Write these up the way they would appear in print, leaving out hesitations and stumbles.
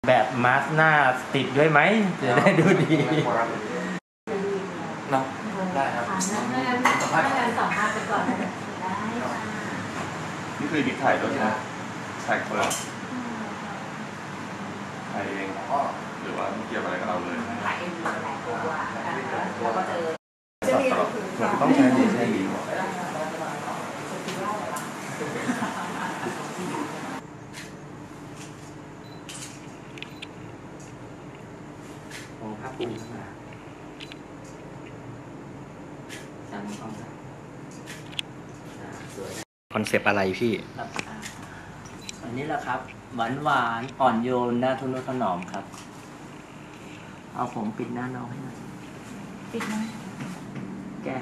แบบมาสก์หน้าติดด้วยไหมจะได้ดูดีเนาะได้ครับไม่งั้นสัมภาษณ์ไปก่อนได้นี่คือดิถ่ายด้วยนะถ่ายคนละถ่ายเองหรือว่าเกี่ยวอะไรกับเราเลยถ่ายเองหลายตัวแล้วก็เจอต้องใช้ดีโอ้ภาพปูขึ้นมาจำต้องคอนเซปต์อะไรพี่อันนี้แหละครับหวานอ่อนโยนน่าทนุถนอมครับเอาผมปิดหน้าน้องให้หน่อยปิดไหมแก้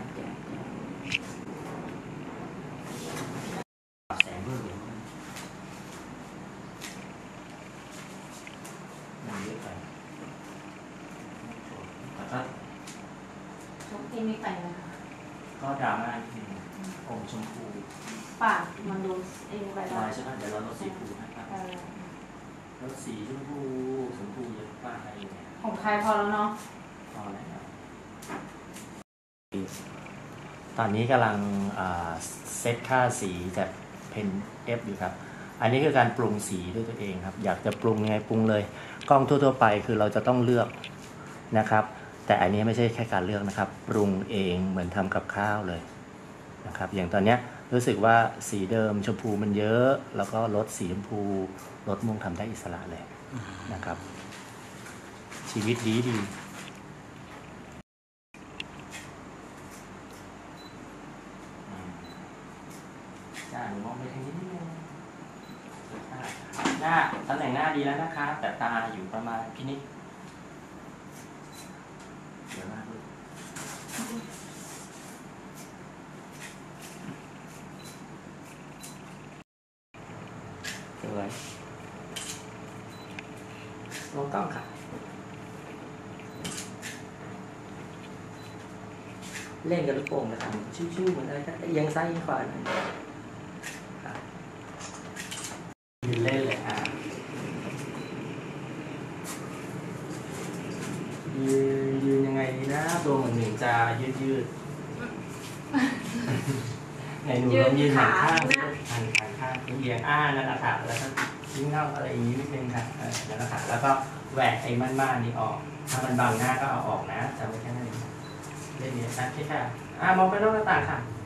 แสงเพิ่มอีกมันเยอะไปครับชุดที่ไม่ไปนะคะก็ดราม่าทีผมชมพูปากมันดูเองไปได้ใช่ไหมเดี๋ยวเราลดสีฟูนะครับลดสีชมพูเยอะป้าอะไรอย่างเงี้ยของใครพอแล้วเนาะพอแล้วตอนนี้กำลังเซตค่าสีจากเพน F อยู่ครับอันนี้คือการปรุงสีด้วยตัวเองครับอยากจะปรุงยังไงปรุงเลยกล้องทั่วๆไปคือเราจะต้องเลือกนะครับแต่อันนี้ไม่ใช่แค่การเลือกนะครับปรุงเองเหมือนทำกับข้าวเลยนะครับอย่างตอนนี้รู้สึกว่าสีเดิมชมพูมันเยอะแล้วก็ลดสีชมพูลดม่วงทำได้อิสระเลยนะครับชีวิตดีจ้าหนูมองไปทางนี้นิดนึงหน้าตำแหน่งหน้าดีแล้วนะคะแต่ตาอยู่ประมาณพินิจเดี๋ยวมาดูสวยลงกล้องค่ะเล่นกับลูกโป่งนะครับชิวๆเหมือนอะไรก็ยังซ้ายยังขวานะยืนเล่นเลยยืนยังไงดีนะตัวเหมือนหนึ่งจะยืดในหนูลองยืนหันข้างเอียงนั่นแหละค่ะแล้วก็ทิ้งเงาอะไรอย่างนี้นิดนึงค่ะนั่นแหละค่ะแล้วก็แหวกไอ้ม่านๆนี้ออกถ้ามันบังหน้าก็เอาออกนะจำไว้แค่นั้นเองเล่นนี้นะแค่มองไปนอกหน้าต่างค่ะ